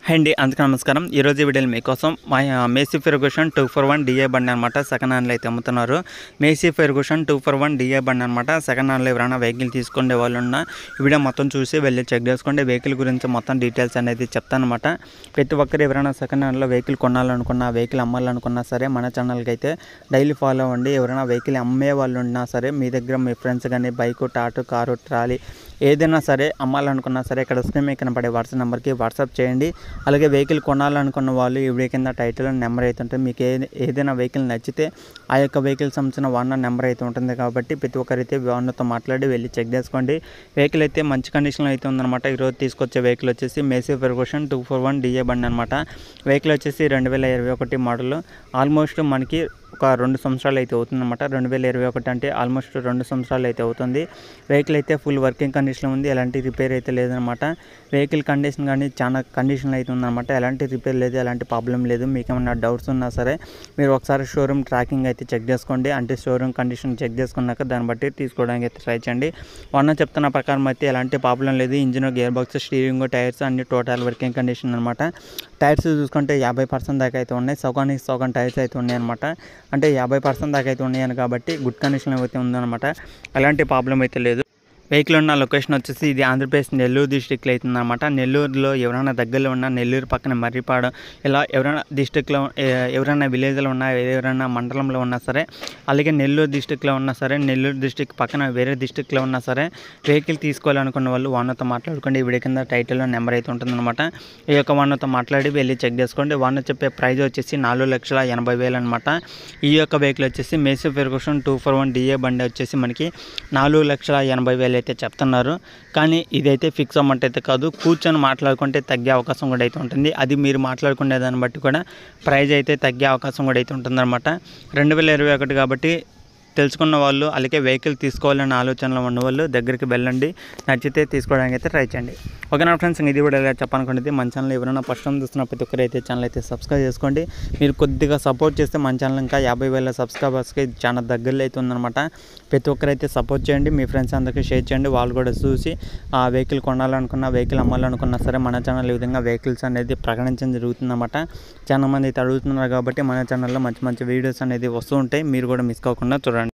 Hi అండి, అందుకు నమస్కారం. ఈరోజు వీడియోలో మీకోసం మేసీ ఫెర్గూసన్ 241 డిఏ బండి అనమాట సెకండ్ హ్యాండ్లో అయితే అమ్ముతున్నారు. మేసీ ఫెర్గూసన్ 241 డిఏ బండి అనమాట. సెకండ్ హ్యాండ్లో ఎవరైనా వెహికల్ తీసుకునే వాళ్ళు ఉన్న ఈ వీడియో మొత్తం చూసి వెళ్ళి చెక్ చేసుకోండి. వెహికల్ గురించి మొత్తం డీటెయిల్స్ అనేది చెప్తానమాట. ప్రతి ఒక్కరు ఎవరైనా సెకండ్ హ్యాండ్లో వెహికల్ కొనాలనుకున్నా, వెహికల్ అమ్మాలనుకున్నా సరే మన ఛానల్కి అయితే డైలీ ఫాలో అవ్వండి. ఎవరైనా వెహికల్ అమ్మే వాళ్ళు ఉన్నా సరే, మీ దగ్గర మీ ఫ్రెండ్స్ కానీ బైకు, టాటూ, కారు, ట్రాలీ ఏదైనా సరే అమ్మాలనుకున్నా సరే ఇక్కడ స్క్రీన్ మీద కనపడే వాట్సాప్ నెంబర్కి వాట్సాప్ చేయండి. అలాగే వెహికల్ కొనాలనుకున్న వాళ్ళు ఈ వీడియో కింద టైటిల్ నెంబర్ అయితే ఉంటుంది. మీకు ఏదైనా వెహికల్ నచ్చితే ఆ యొక్క వెహికల్ సంబంధించిన ఓనర్ నెంబర్ అయితే ఉంటుంది. కాబట్టి ప్రతి ఒక్కరైతే ఓనర్తో మాట్లాడి వెళ్ళి చెక్ చేసుకోండి. వెహికల్ అయితే మంచి కండిషన్లో అయితే ఉందన్నమాట. ఈరోజు తీసుకొచ్చే వెహికల్ వచ్చేసి మేసీ ఫెర్గూసన్ 241 డిఏ బండి అనమాట. వెహికల్ వచ్చేసి 2021 మోడల్. ఆల్మోస్ట్ మనకి ఒక 2 సంవత్సరాలు అయితే అవుతుందన్నమాట. 2021 అంటే ఆల్మోస్ట్ 2 సంవత్సరాలు అయితే అవుతుంది. వెహికల్ అయితే ఫుల్ వర్కింగ్ కండిషన్లో ఉంది. ఎలాంటి రిపేర్ అయితే లేదనమాట. వెహికల్ కండిషన్ కానీ చాలా కండిషన్లో అయితే ఉందన్నమాట. ఎలాంటి రిపేర్ లేదు, ఎలాంటి ప్రాబ్లం లేదు. మీకు ఏమైనా డౌట్స్ ఉన్నా సరే మీరు ఒకసారి షోరూమ్ ట్రాకింగ్ అయితే చెక్ చేసుకోండి. అంటే షోరూమ్ కండిషన్ చెక్ చేసుకున్నాక దాన్ని బట్టి తీసుకోవడానికి అయితే ట్రై చేయండి. వన్ చెప్తున్న ప్రకారం అయితే ఎలాంటి ప్రాబ్లం లేదు. Engine, gear box, steering, tyres అన్ని టోటల్ వర్కింగ్ కండిషన్ అనమాట. టైర్స్ చూసుకుంటే 50% దాకా అయితే ఉన్నాయి. సగానికి సగం టైర్స్ అయితే ఉన్నాయి అనమాట. అంటే 50% దాకా అయితే ఉన్నాయని కాబట్టి గుడ్ కండిషన్లో అయితే ఉందన్నమాట. ఎలాంటి ప్రాబ్లం అయితే లేదు. వెహికల్ ఉన్న లొకేషన్ వచ్చేసి ఇది ఆంధ్రప్రదేశ్ నెల్లూరు డిస్టిక్లో అవుతుందన్నమాట. నెల్లూరులో ఎవరైనా దగ్గరలో ఉన్న నెల్లూరు పక్కన మర్రిపాడు ఇలా ఎవరైనా డిస్టిక్లో ఎవరైనా విలేజ్లో ఉన్నా, ఎవరైనా మండలంలో ఉన్నా సరే, అలాగే నెల్లూరు డిస్టిక్లో ఉన్నా సరే, నెల్లూరు డిస్టిక్ పక్కన వేరే డిస్టిక్లో ఉన్నా సరే వెహికల్ తీసుకోవాలనుకున్న వాళ్ళు ఓనర్తో మాట్లాడుకోండి. వీడియో కింద టైటిల్లో నెంబర్ అయితే ఉంటుందన్నమాట. ఈ యొక్క ఓనర్తో మాట్లాడి వెళ్ళి చెక్ చేసుకోండి. ఓనర్ చెప్పే ప్రైస్ వచ్చేసి 4,80,000 అనమాట. ఈ యొక్క వెహికల్ వచ్చేసి మేసీ ఫెర్గూసన్ 241 డిఏ బండి వచ్చేసి మనకి 4,80,000 అయితే చెప్తున్నారు. కానీ ఇదైతే ఫిక్స్ అమౌంట్ అయితే కాదు. కూర్చొని మాట్లాడుకుంటే తగ్గే అవకాశం కూడా అయితే ఉంటుంది. అది మీరు మాట్లాడుకునే దాన్ని బట్టి కూడా ప్రైజ్ అయితే తగ్గే అవకాశం కూడా అయితే ఉంటుందన్నమాట. 2021 కాబట్టి తెలుసుకున్న వాళ్ళు, అలాగే వెహికల్ తీసుకోవాలనే ఆలోచనలో ఉన్నవాళ్ళు దగ్గరికి వెళ్ళండి. నచ్చితే తీసుకోవడానికి అయితే ట్రై చేయండి. ఓకేనా ఫ్రెండ్స్, ఇది కూడా ఇలా చెప్పాలనుకునేది మన ఛానల్ ఎవరైనా ఫస్ట్ టైం చూస్తున్న ప్రతి ఒక్కరు అయితే ఛానల్ అయితే సబ్స్క్రైబ్ చేసుకోండి. మీరు కొద్దిగా సపోర్ట్ చేస్తే మన ఛానల్ ఇంకా 50,000 సబ్స్క్రైబర్స్కి చాలా దగ్గరలో అయితే ఉందన్నమాట. ప్రతి ఒక్కరైతే సపోర్ట్ చేయండి. మీ ఫ్రెండ్స్ అందరికీ షేర్ చేయండి. వాళ్ళు కూడా చూసి ఆ వెహికల్ కొనాలనుకున్నా, వెహికల్ అమ్మాలనుకున్నా సరే మన ఛానల్ ఈ విధంగా వెహికల్స్ అనేది ప్రకటించడం జరుగుతుందన్నమాట. చాలా మంది అయితే అడుగుతున్నారు కాబట్టి మన ఛానల్లో మంచి మంచి వీడియోస్ అనేది వస్తూ ఉంటాయి. మీరు కూడా మిస్ కాకుండా చూడండి.